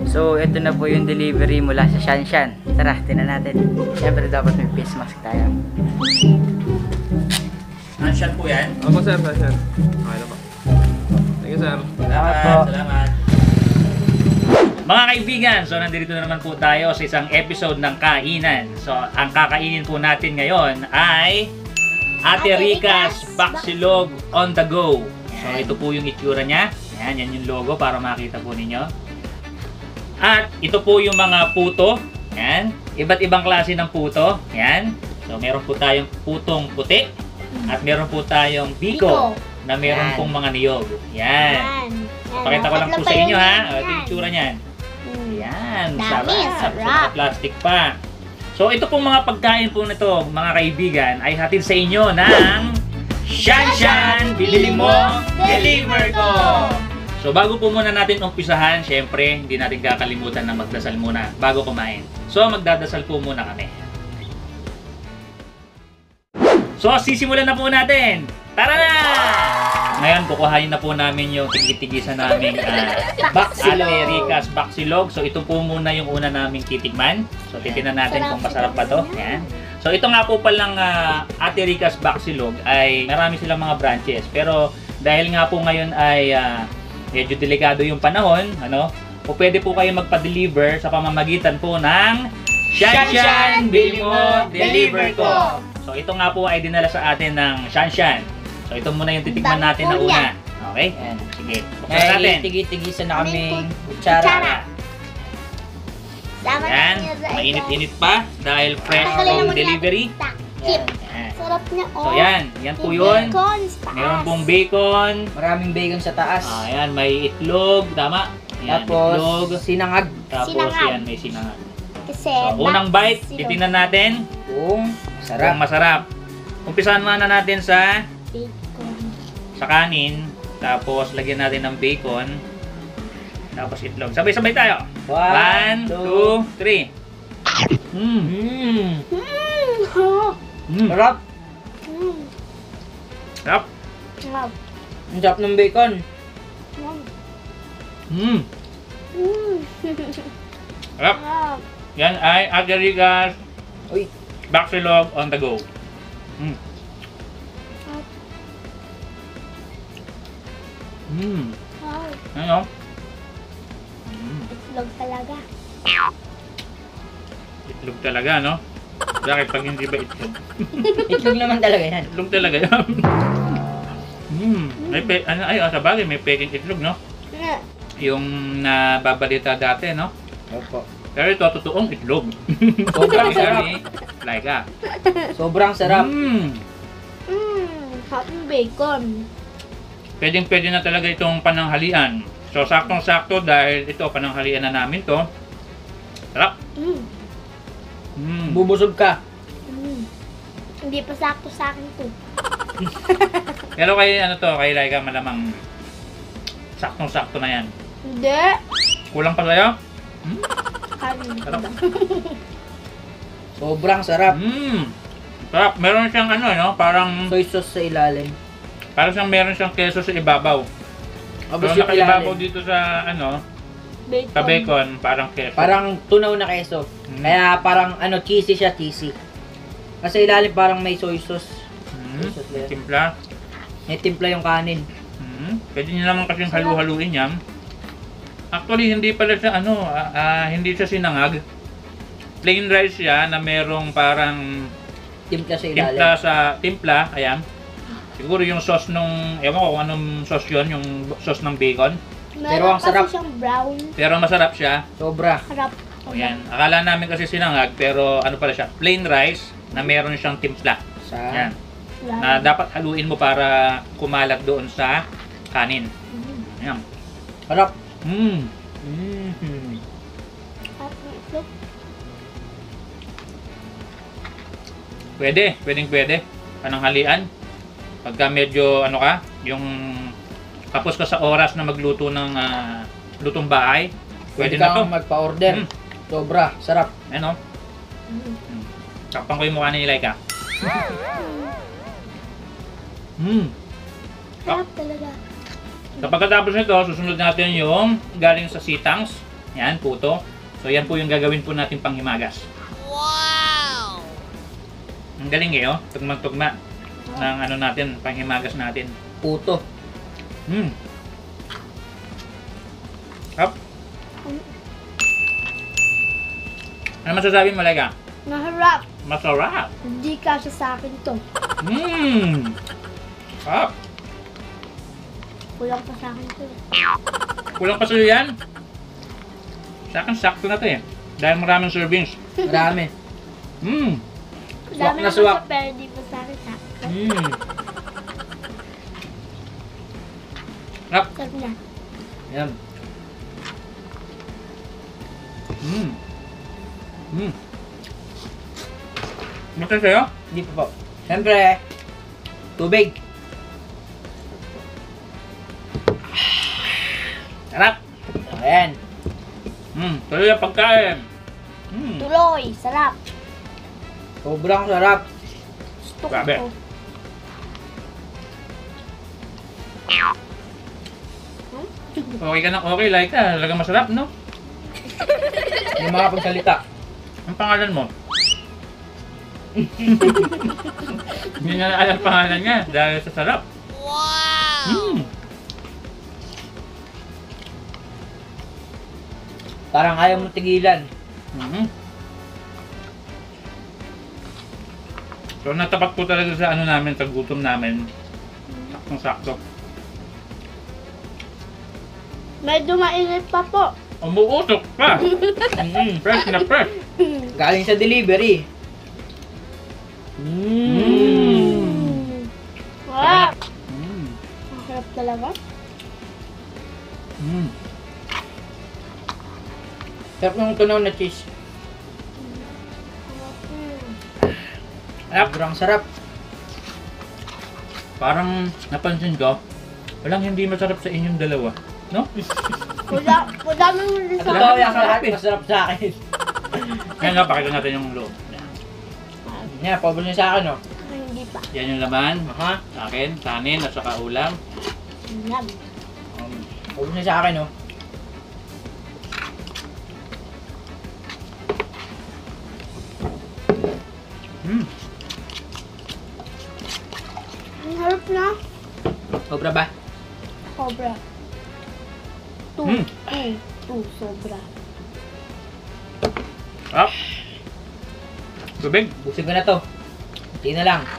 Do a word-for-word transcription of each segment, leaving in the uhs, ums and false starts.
So, ito na po yung delivery mula sa Shanshan. Tara, tinan natin. Siyempre, dapat may face mask tayo. Shanshan po yan? Opo sir, Shanshan. Okay na po. Thank you sir. Salamat po. Salamat. Mga kaibigan, so nandito na naman po tayo sa isang episode ng Kainan. So, ang kakainin po natin ngayon ay Ate Rica's Baksilog on the go. So, ito po yung itsura niya. Ayan, yan yung logo para makita po ninyo. At ito po yung mga puto. Ayan, iba't ibang klase ng puto. Ayan. So, meron po tayong putong puti. At meron po tayong biko na meron Yan. pong mga niyog. Ayan. Yan. Pakita ko lang po sa inyo ha. O, ito yung itsura niyan. Hmm. Ayan, Dami, sarap. sarap. Sa plastic pa. So, ito pong mga pagkain po nito, mga kaibigan, ay hatid sa inyo ng Shanshan! Bili mo, deliver ko! So, bago po muna natin umpisahan, syempre, hindi natin kakalimutan na magdasal muna bago kumain. So, magdadasal po muna kami. So, sisimulan na po natin! Tara na! Ngayon, kukuhain na po namin yung tigitigisan naming uh, Ate Rica's Baksilog. So, ito po muna yung una naming titikman. So, titignan natin kung masarap pa to. Yan. So, ito nga po palang uh, Ate Rica's Baksilog ay marami silang mga branches. Pero, dahil nga po ngayon ay uh, medyo delikado yung panahon, ano, po pwede po kayo magpa-deliver sa pamamagitan po ng Shanshan! Bili mo, deliver ko! So, ito nga po ay dinala sa atin ng Shanshan. So, ito muna yung titikman natin na una. Okay? Ayan. Sige. Buksan natin. May tigi-tigisan na kaming Kutsara. kutsara. Salamat Ayan. niya sa Mainit-init pa dahil fresh Tanggalin from naman delivery. natin. Yan. Ayan. Sarap niya, oh. So, yan. Yan po May yun. bacon sa taas. Meron pong bacon. Maraming bacon sa taas. Ah, ayan. May itlog. Tama. Ayan, Tapos, itlog. sinangag. Tapos, sinangag. yan. May sinangag. Kasi, So, unang bite. baksilog. Titingnan natin Kung kung masarap. masarap. Umpisahan muna natin sa Bacon. sa kanin. Tapos, lagyan natin ng bacon. Tapos, itlog. Sabay-sabay tayo. One, One, two, two, three. Mm. Mmm. Mmm, sarap. Mm. Sarap. Mmm, Sarap. sarap. Ang sarap ng bacon. Mm. Mmm. Sarap. Sarap. Yan ay Ate Rica's Uy. Baksilog on the go. Mm. Mm. Wow. Ano? Mm. Itlog talaga. Itlog talaga, no? Bakit pag hindi ba itlog? Itlog naman talaga yan. Itlog talaga yan. mm. May pe ano, ay, ah, sa bagay, may peking itlog, no? Mm. Yung nababalita dati, no? Opo. Pero ito, totoong itlog. Sobrang sarap. Like ah. Sobrang sarap. Mm. Mmm, hot and bacon. Pwedeng pwede na talaga itong pananghalian. So, saktong-sakto dahil ito, pananghalian na namin to. Sarap. Mmm. Mm. Bubusog ka. Mm. Hindi pa sakto sa akin to. Pero kay ano to, kay Laika malamang saktong-sakto na yan. Hindi. Kulang pa sa'yo? Hmm? Kanin. Sarap. Sobrang sarap. Mm. Sarap. Meron siyang ano, no? Parang, Soy sauce sa ilalim. parang siyang meron siyang keso sa ibabaw. Tapos Pero yung nakaibabaw ilalim. dito sa ano, Bacon. sa bacon, parang keso. Parang tunaw na keso. Mm. Kaya parang ano, cheesy siya, cheesy. Kasi ilalim parang may soy sauce. Mm. Soy sauce yan. Timpla. May timpla yung kanin. Mm. Pwede nyo naman kasing halu-haluin yan. Actually, hindi pala siya ano, ah, ah, hindi siya sinangag. Plain rice siya na merong parang Timpla sa ilalim. timpla sa timpla, ayan. Siguro yung sauce nung, ewan ko kung anong sauce yun, yung sauce ng bacon. Meron Pero ang kasi sarap. siyang brown. Pero masarap siya. Sobra. Harap. O yan. Akala namin kasi sinangag, pero ano pala siya, plain rice na meron siyang timpla. Sa Yan. Brown. Na dapat haluin mo para kumalat doon sa kanin. Mm. Ayan. harap. Mm. Mm-hmm. At ang itlog. Pwede, pwedeng pwede. Pananghalian. Pagka medyo ano ka, yung tapos ka sa oras na magluto ng ah, lutong bahay, pwede, Pwede na to. kang magpa-order. Mm. Sobra. Sarap. Ano? Mm. Mm. Takpan ko yung mukha ni Laika. Mm. Sarap talaga. Kapag katapos nito, susunod natin yung galing sa sitangs. Yan, puto. So yan po yung gagawin po natin panghimagas. Wow! Ang galing eh, oh. Tugmang-tugma ng ano natin, panghimagas natin. Puto. Hmm. Hop. Ano masasabi mo, Lega? Naharap. Masarap. Hindi kasya sa akin to. Mmm. Hop. Kulang pa sa akin to. Kulang pa sa'yo yan? Sa akin, sakto na to eh. Dahil maraming servings. Marami. Mmm. Swak Dami na naman swak. siya, pero di pa sa akin sa akin. Mmm. Hop. Sarap na. Yan. Mmm. Mmm. Masaya sa'yo? Hindi pa po. Siyempre, tubig. Sarap. Ayan. Mmm. Tuloy ang pagkain. Mmm. Tuloy, sarap. Sobrang sarap. Gusto ko Grabe. to. Okay ka na, okay, like ka. Talagang masarap, no? Yung mga pagsalita. Ang pangalan mo? Hindi na alam pangalan niya dahil sa sarap. Wow! Mm. Parang ayaw mo tigilan. Mhm. So natapat po talaga sa ano namin, sa gutom namin. Saktong sakto. Medyo mainit pa po. Umuusok pa! Mm, fresh na fresh! Galing sa delivery. Mm. Sarap. Mm. Ang sarap talaga. Mm. Sarap ng tunaw na cheese. Sarap. Sobrang sarap. Parang napansin ko, walang hindi masarap sa inyong dalawa. No? Wala, wala mo rin At sa totoo akin. yan, lahat masarap sa akin. Kaya nga, pakita natin yung loob. Yan. Yan, pabol niya sa akin, oh. Hindi pa. Yan yung laman. Aha. Sa akin, kanin at saka ulam. Yum. Um, Pabol niya sa akin, oh. mm. Ang harap na. Sobra ba? Sobra. Two. Hmm. Two. Two. Sobra. Up. Tubig. Busin ko na to. Hindi na lang.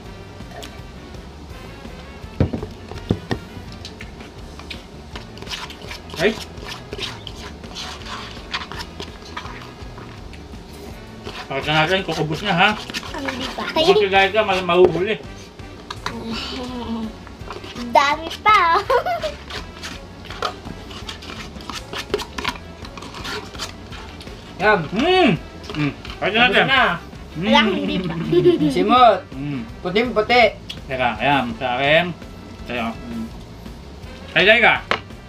Ay. Pakita natin, kukubos na ha. Ang hindi pa. Kung sigay ka, ma- mahuhuli. Dami pa. Yan. Hmm. Hmm. Pakita Tapos natin. na. Mm. Wala, hindi pa. Simot. Hmm. Puting-puti. Teka, ayan, sa akin. Sa'yo. Hmm. Ay, ka.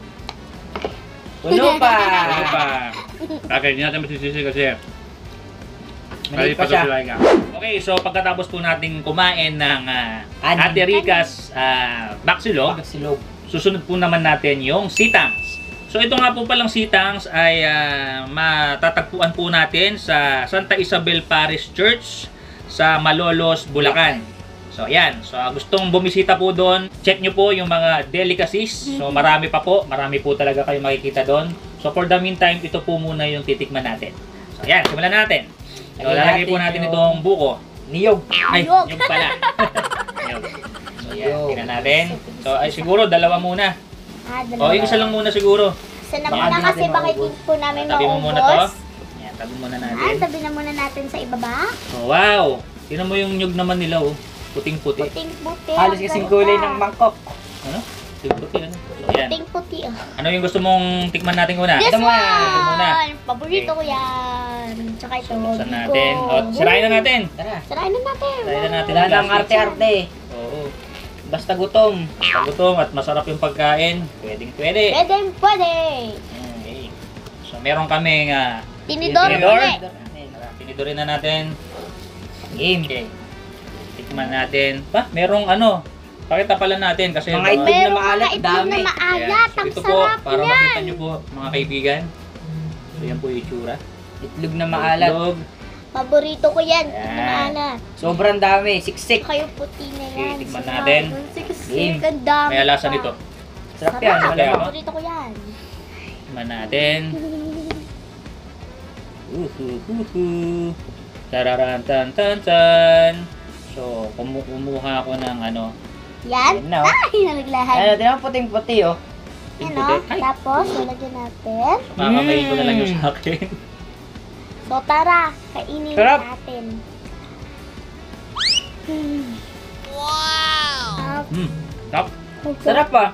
Puno pa. Ano pa? Okay, hindi natin masisisi kasi Maliit pa to siya. si Laika. Okay, so pagkatapos po nating kumain ng ah, Anim. Ate Rica's uh, baksilog, Silog. susunod po naman natin yung sitangs. So ito nga po palang sitangs ay ah, matatagpuan po natin sa Santa Isabel Parish Church sa Malolos, Bulacan. So ayan, so ah, gustong bumisita po doon, check nyo po yung mga delicacies. So marami pa po, marami po talaga kayo makikita doon. So for the meantime, ito po muna yung titikman natin. So ayan, simulan natin. So Lagyan lalagay po natin natin yung- itong buko. Niyog. Ay, Niyog. yung pala. Niyog. So yan, Niyog. tingnan natin. So ay siguro dalawa muna. Ah, O yung isa lang muna siguro. Isa na Baka muna di kasi natin bakit maubos. hindi po namin Tabi mo muna to. maubos. Yan, tabi muna Ah, natin. tabi na muna natin sa ibaba. Oh, wow! Tingnan mo yung nyug naman nila oh. Puting-puti. Puting-puti. Halos kasing kulay ng mangkok. Ano? Puting-puti ano? So yan. Puting-puti. Oh. Ano yung gusto mong tikman natin una? This Ito one! muna. muna. Paborito ko yan. Tsaka ito. Buksan natin. O, sirain na natin. Tara. Sirain na natin. Sirain na natin. Wala nang arte-arte. Oo. Basta gutom. Pagutom at masarap yung pagkain. Pwedeng pwede. Pwede, pwede. Okay. So meron kaming uh, Tinidor Tinidor. ulit. tinidorin na natin. Game. Okay. Tikman natin. Pa, merong ano. Pakita pala natin kasi Mga mga- itlog na Meron maalat, mga itlog dami. na maalat. Ayan. So, Ang ito po, sarap para yan. makita nyo po mga kaibigan. So yan po yung itsura. Itlog na maalat. Itlog. Paborito ko yan. Yan. Yan. Maalat. Sobrang dami. Siksik. Kayo puti na Okay, yan. tikman Sarap. natin. Ang siksik. Game. Ang dami May alasan pa. ito. Sarap Sarap. yan. Kaya Malamang. ako. Paborito ko yan. Tikman natin. Uhuhuhu. Tararan tan tan tan. So, kumu kumuha ako ng ano. Yan. Yan na, oh. Ay, nalaglahan. Ano, tinan mo puting-puti oh. Pink Yan, puti. oh. Ay, Tapos, lalagyan natin. so, kakamayin ko na lang yung Mm. sa akin. So, tara. Kainin Sarap. natin. Hmm. Wow! Ah, Hmm. Top. Sarap ah.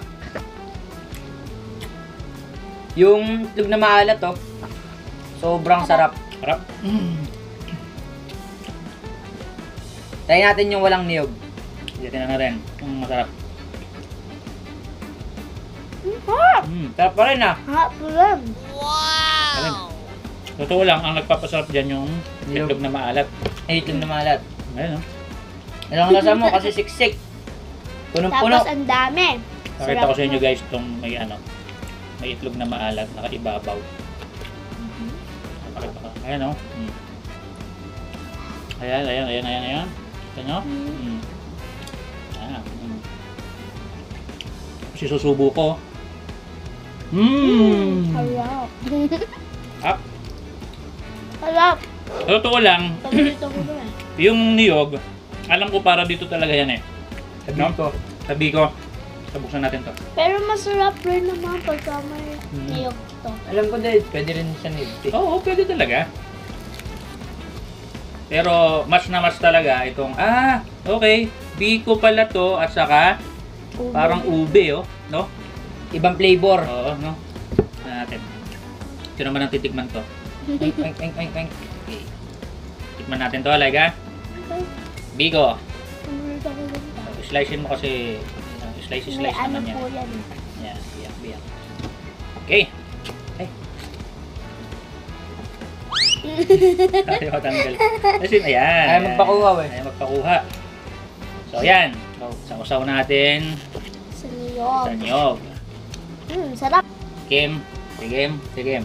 Yung itlog na maalat oh. Sobrang sarap. Harap. Try natin yung walang niyog. Iyatin na rin. Ang masarap. Ah, Hmm. Sarap pa rin ah. ha, pulam. Wow! Totoo lang, ang nagpapasarap dyan yung Niyog. itlog na maalat. Ay, itlog na maalat. Ayun, no? Ilang lasa mo kasi siksik. Punong-puno. Tapos, ang dami. Nakita ko sa inyo na. guys itong may ano, may itlog na maalat, nakaibabaw. Pakita ko. Ayan, no? Hmm. Ayan, ayan, ayan, ayan, ayan. Kita nyo? Hmm. Ayan. Hmm. Tapos isusubo ko. Hmm. Harap. Up. Harap. Totoo lang, Paborito ko na. yung niyog, alam ko para dito talaga yan eh. Sabi No? ko. Sabi ko, sabuksan natin to. Pero masarap rin naman pagka may Hmm. niyog to. Alam ko din, pwede rin siya niyog. Oo, pwede talaga. Pero match na match talaga itong, ah, okay, biko pala to at saka Ube. parang ube, oh, no? Ibang flavor. Oo, no? Tignan natin. Ito naman ang titikman to. Oink, oink, oink, oink, oink. Okay. Tikman natin to, Laika. Biko. Paborito ko rin to. So, slicein mo kasi, uh, slice, May slice ano naman yan. po yan. Yan, biyak, biyak. Okay. Ay. Ayaw matanggal. Kasi, ayan. Ayaw magpakuha, eh. Ayaw magpakuha. So, ayan. Sausaw natin Sa niyog. sa niyog. Hmm, sarap. Kim. Sige, sige.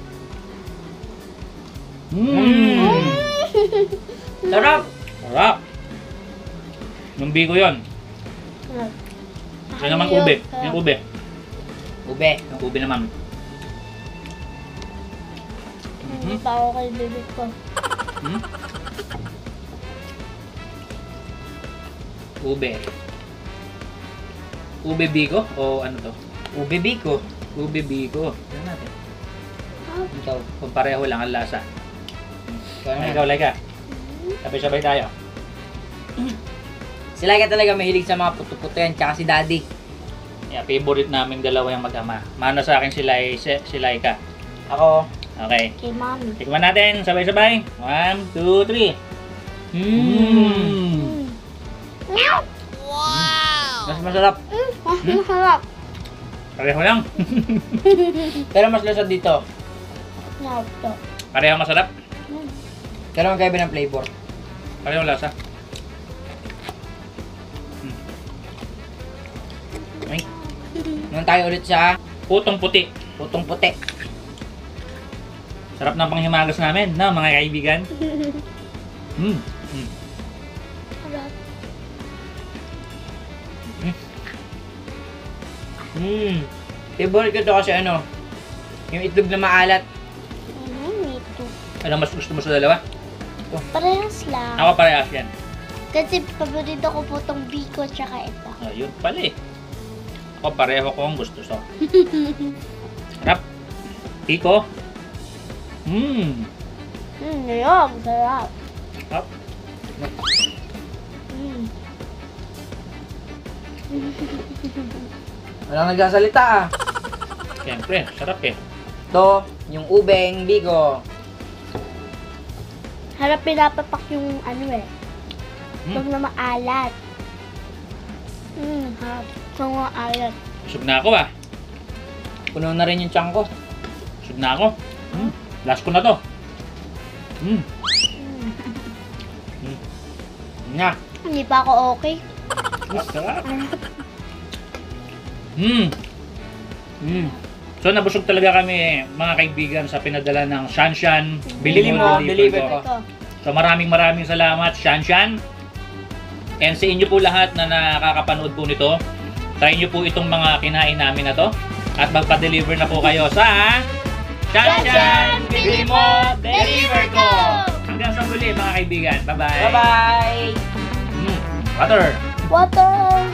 Mm. Mmm. Sarap! Sarap. Yung biko yun. Yung naman ube. Yung ube. Ube. Yung ube naman. Hindi pa ako kay bibig ko. Hmm? Ube. Ube biko o ano to? Ube biko. Ube biko. Tignan natin. Ikaw. Kung pareho lang ang lasa. Ikaw Ay, na. ikaw, Laika. Sabay-sabay tayo. Si Laika talaga mahilig sa mga puto-puto yan, tsaka si Daddy. Yeah, favorite naming dalawa yung mag-ama. Mana sa akin si, Lai, si, si Laika. Ako. Okay. Kay mami. Tikman natin. Sabay-sabay. One, two, three. Mmm. Wow! Mas masarap. Ah, masarap. Pareho lang. Pero mas lasad dito. Sarap to. Pareho masarap. Hmm. Pero magkaiba ng flavor. Pareho lasa. Hmm. Ay, Naman tayo ulit sa putong puti. putong puti. Sarap ng panghimagas namin, no, mga kaibigan? Hmm. Hmm. Sarap. Mmm. Favorite ko to kasi ano, yung itlog na maalat. Mm, me too. Ano mas gusto mo sa dalawa? Parehas lang. Ako parehas yan. Kasi paborito ko po tong biko tsaka ito. Ayun pala eh. Ako pareho ko ang gusto so. Sarap. Tiko. Mmm. Hmm, niyog. Sarap. Sarap. Hmm. Walang nagsasalita ah. Siyempre, sarap eh. Ito, yung ubeng biko. Harap pinapapak yung ano eh. Hmm. Huwag na maalat. Hmm, harap. Huwag na maalat. Busog na ako ah. Puno na rin yung tiyan ko. Busog na ako. Hmm. Last ko na to. Hmm. Hmm. Na. Hindi pa ako okay. Sarap. Hmm. Mmm. So nabusog talaga kami mga kaibigan sa pinadala ng Shanshan. Bili mo, deliver ko. Ito. So maraming maraming salamat Shanshan. And sa inyo po lahat na nakakapanood po nito, try nyo po itong mga kinain namin na to. At magpa-deliver na po kayo sa Shanshan! Bili mo, deliver ko! Hanggang sa muli mga kaibigan. Bye-bye! Bye-bye! Mm, water! Water.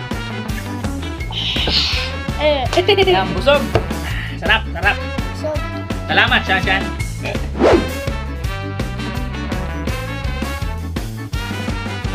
Eh. Yan, busog! Sarap, sarap! So, Salamat Shanshan!